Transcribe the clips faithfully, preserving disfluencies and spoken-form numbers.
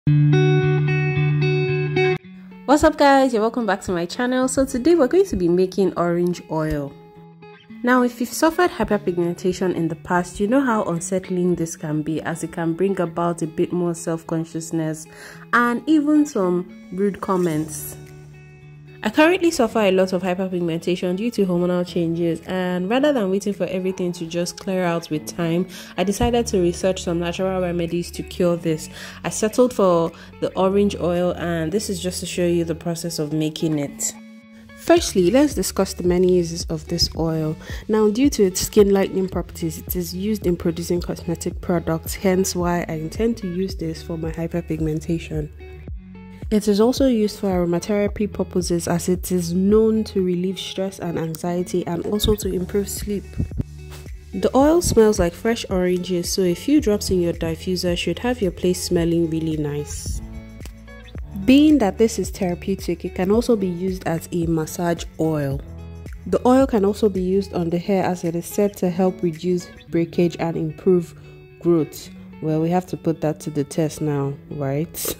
What's up guys, you're welcome back to my channel. So today we're going to be making orange oil. Now if you've suffered hyperpigmentation in the past, you know how unsettling this can be, as it can bring about a bit more self-consciousness and even some rude comments. I currently suffer a lot of hyperpigmentation due to hormonal changes, and rather than waiting for everything to just clear out with time, I decided to research some natural remedies to cure this. I settled for the orange oil, and this is just to show you the process of making it. Firstly, let's discuss the many uses of this oil. Now, due to its skin lightening properties, it is used in producing cosmetic products, hence why I intend to use this for my hyperpigmentation. It is also used for aromatherapy purposes, as it is known to relieve stress and anxiety and also to improve sleep. The oil smells like fresh oranges, so a few drops in your diffuser should have your place smelling really nice. Being that this is therapeutic, it can also be used as a massage oil. The oil can also be used on the hair, as it is said to help reduce breakage and improve growth. Well, we have to put that to the test now, right?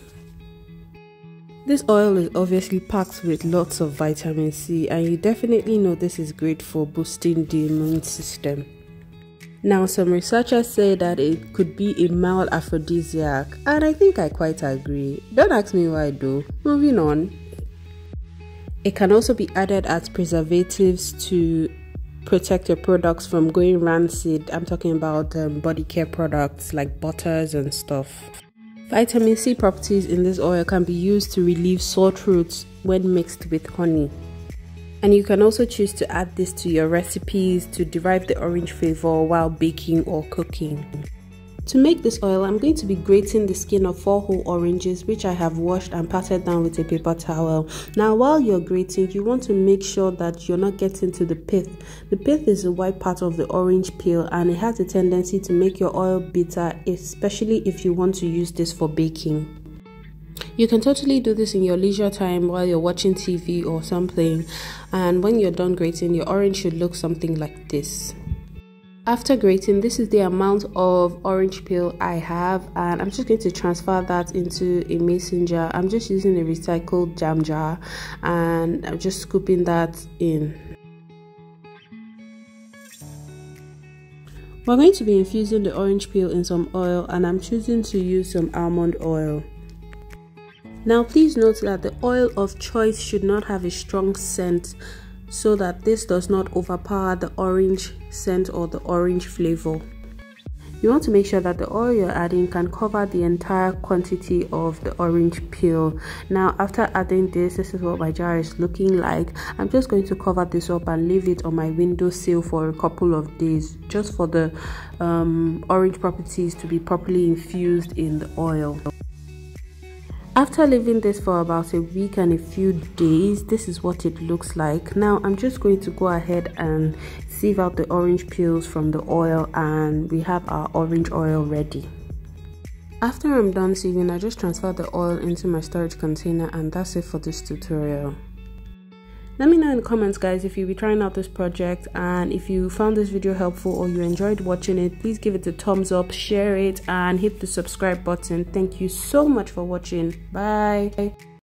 This oil is obviously packed with lots of vitamin C, and you definitely know this is great for boosting the immune system. Now, some researchers say that it could be a mild aphrodisiac, and I think I quite agree. Don't ask me why though. Moving on. It can also be added as preservatives to protect your products from going rancid. I'm talking about um, body care products like butters and stuff. Vitamin C properties in this oil can be used to relieve sore throats when mixed with honey. And you can also choose to add this to your recipes to derive the orange flavor while baking or cooking. To make this oil, I'm going to be grating the skin of four whole oranges, which I have washed and patted down with a paper towel. Now, while you're grating, you want to make sure that you're not getting to the pith. The pith is the white part of the orange peel, and it has a tendency to make your oil bitter, especially if you want to use this for baking. You can totally do this in your leisure time while you're watching T V or something, and when you're done grating, your orange should look something like this. After grating, this is the amount of orange peel I have, and I'm just going to transfer that into a mason jar. I'm just using a recycled jam jar, and I'm just scooping that in. We're going to be infusing the orange peel in some oil, and I'm choosing to use some almond oil. Now, please note that the oil of choice should not have a strong scent, so that this does not overpower the orange scent or the orange flavor. You want to make sure that the oil you're adding can cover the entire quantity of the orange peel. Now, after adding this, this is what my jar is looking like. I'm just going to cover this up and leave it on my windowsill for a couple of days, just for the um, orange properties to be properly infused in the oil. After leaving this for about a week and a few days, this is what it looks like. Now, I'm just going to go ahead and sieve out the orange peels from the oil, and we have our orange oil ready. After I'm done sieving, I just transfer the oil into my storage container, and that's it for this tutorial. Let me know in the comments, guys, if you'll be trying out this project, and if you found this video helpful or you enjoyed watching it, please give it a thumbs up, share it, and hit the subscribe button. Thank you so much for watching. Bye.